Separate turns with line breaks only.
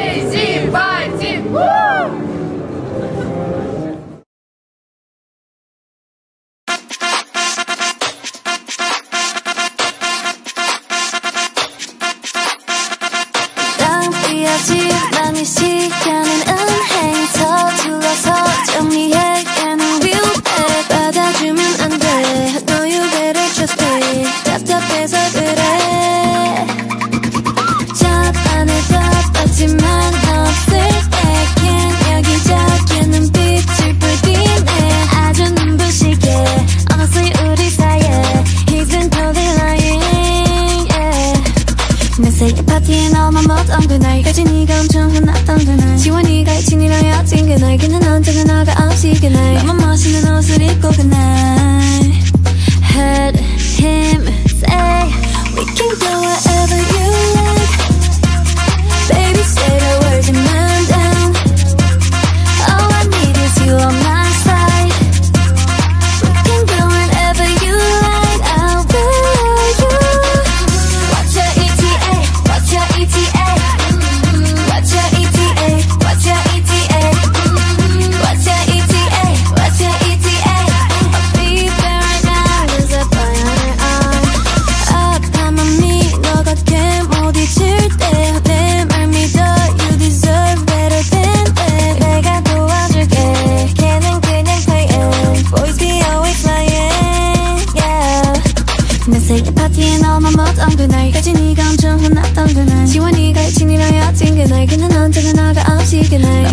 Fighting, fighting, woo!
낭비하지만 이 시간은 은행 서툴러서 정리해 걔는 위험해 받아주면 안돼 No you better just pay 답답해서 그래 저 안에 덮었지만 없을 때겐 여기저기는 빛을 불빛내 아주 눈부시게 Honestly 우리 사이에 He's been totally lying yeah. 내 생일 파티에 너만 못한 그날까지 네가 엄청 혼났던 그날 지원이가 이친이랑 여친 그날 걔는 언제나 너가 없이 그날 너만 멋있는 옷을 입고 그날 Heard him say We can go wherever you like Baby say the words and I'm down All I need is you on my side We can go wherever you like I'll be you What's your ETA? What's your ETA? What's your ETA? What's your ETA? What's your ETA? What's your ETA? I'll be there right now There's a fire on her arm 아파 맘이 너가 걔 못 잊을 때 내 말 믿어 You deserve better than that 내가 도와줄게 걔는 그냥 playing Boys be always lying yeah. 내 생일 파티에 너만 못한 그날까지 네가 엄청 혼났던 그날 지원이가 이친이랑 여친 그날 걔는 언제나 너가 없이 그날